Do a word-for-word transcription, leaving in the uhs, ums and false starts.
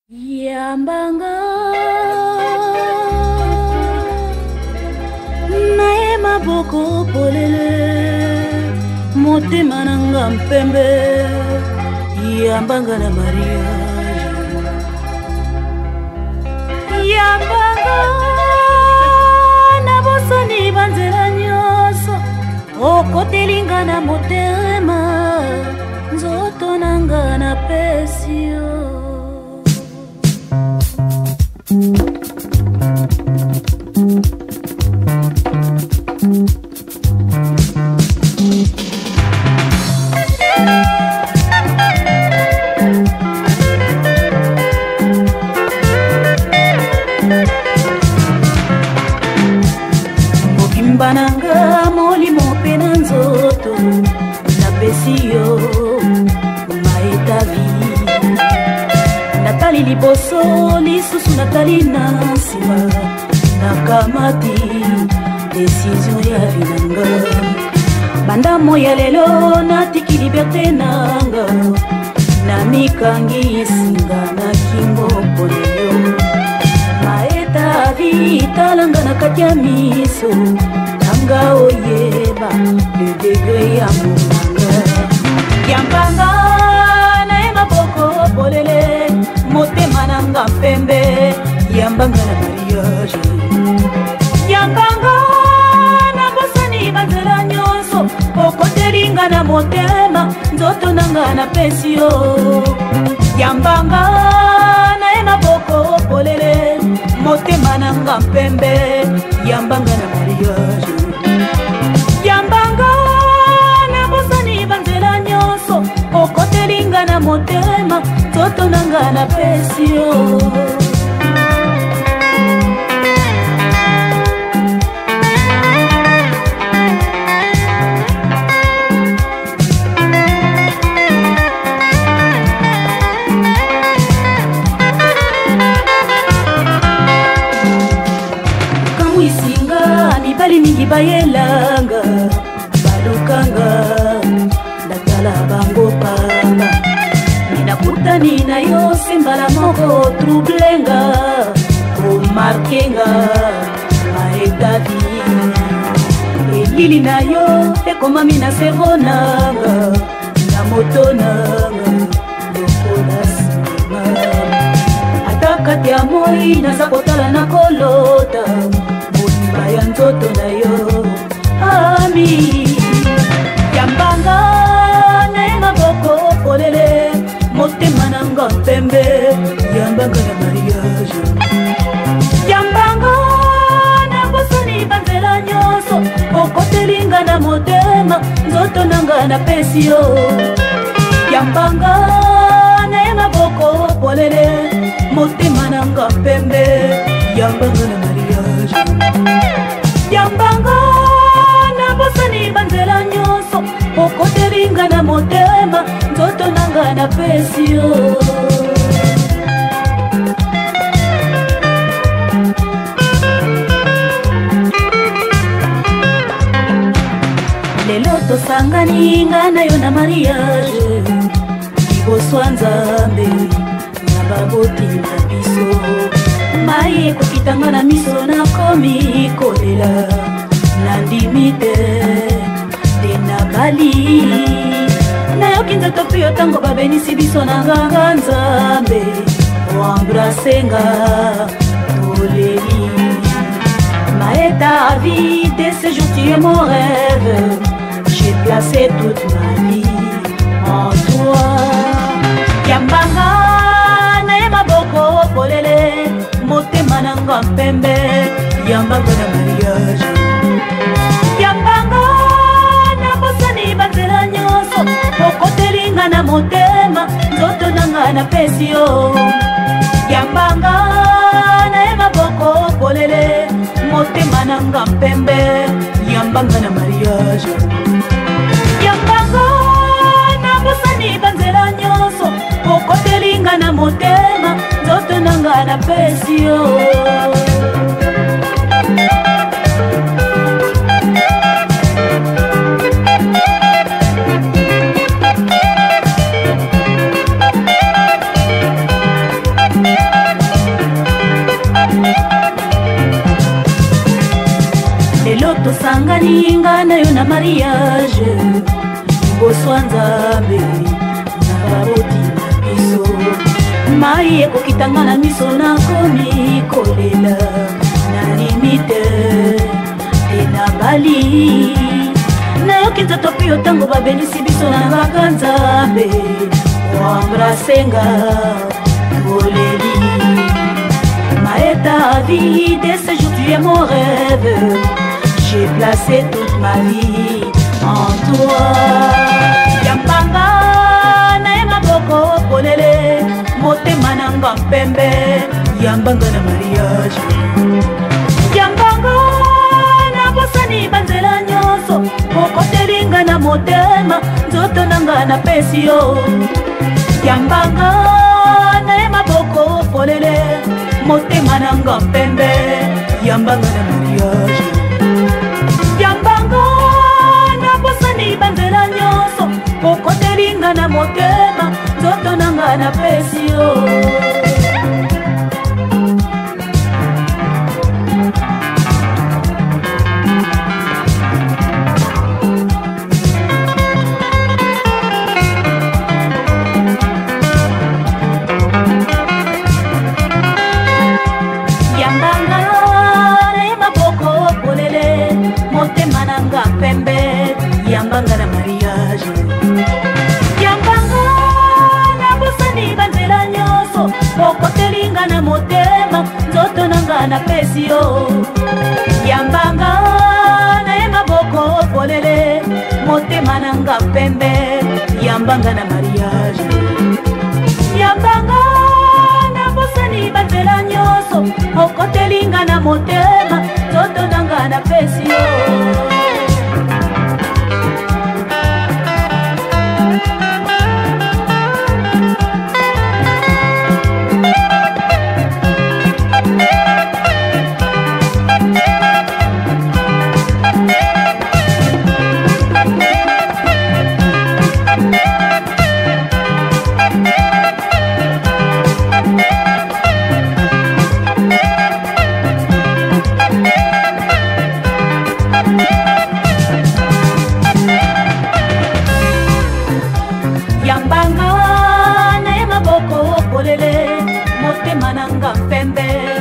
Yambanga nae maboko polele motema nanga mpembe Yambanga na Maria Yambanga na bosani banzela nyoso okotelinga na motema nzoto nanga na pesio Bananga molimo pena nzoto na pesio maetavi natali liboso lisusu natali na nsima nakamati desizio ya vinanga banda moya lelo natiki liberte nanga na mikangi singa na kingo polelo maetavi talanga na kati ya miso Nanga oyeba le degré ya monanga Yambanga na ema boko polele motema nanga mpembe Yambanga na mariage Yambanga na bosani banzela nyonso okotelinga na motema nzoto nanga na pesio Yambanga na ema boko polele motema nanga mpembe Yambanga na mariage Yambanga na bosani banzela nyonso okotelinga na motema toto nanga na pesio Kamwisinga mibali mingi bayelanga balukanga natala bango panga ninakutani na yo sembala moko troublenga omarkenga maetavi elili na yo ekomami na servo nanga na moto nanga lokola sinema ata kati ya moi naza kotala na kolota motima ya nzoto na yo ami Yambanga na ema boko polele motema nanga mpembe Yambanga na mariage Yambanga na bosani banzela nyonso okotelinga na motema nzoto nanga na pesio Yambanga na ema boko polele motema nanga mpembe Yambanga na mariage Yambanga bosani banzela nyonso okotelinga na motema nzoto nanga na pesio lelo tosangani nga na yo na mariage liboso ya Nzambe na baboti na biso mai ekokitanga na miso nakomi kolela nandimite tena bali nayoki nzoto mpe yo ntango babenisi biso na nganga Nzambe oambrasenga toleli maeta vie de ce jour tu es mon rêve j'ai placé toute ma vie en toi Yambanga na ema boko polele motema nanga mpembe Yambanga na mariage Yambanga na bosani banzela nyonso okotelinga na motema nzoto nanga na pesio Yambanga na ema boko polele motema nanga mpembe Yambanga na mariage Yambanga na bosani banzela nyonso okotelinga na motema nzoto nanga na pesio Thank you. Nabosani nga na yo na mariage liboso ya Nzambe na baboti na biso. Mai ekokitanga na miso nakomi kolela na limite te na bali. Nayoki nzoto mpe yo ntango babelisi biso na ngaka Nzambe oambrasenga oleli. Maëta vie de ce jour tu es mon rêve. J'ai placé toute ma vie en toi. Yambanga na ema boko polele motema nanga mpembe. Yambanga na mariage. Yambanga na bosani banzela nyonso okotelinga na motema nzoto nanga na pesi yo. Yambanga na ema boko polele motema nanga mpembe. Yambanga na mariage. Yambanga na bosani banzela nyonso okotelinga na motema nzoto nanga na pesi yo. Yambanga na mariage. Yambanga na bosani banzela nyonso okotelinga na motema nzoto nanga na pesi yo. Yambanga na ema boko polele motema nanga pembe. Yambanga na mariage. Yambanga na bosani banzela nyonso okotelinga na motema nzoto nanga na pesi yo. Yambanga na ema boko polele motema nanga pembe.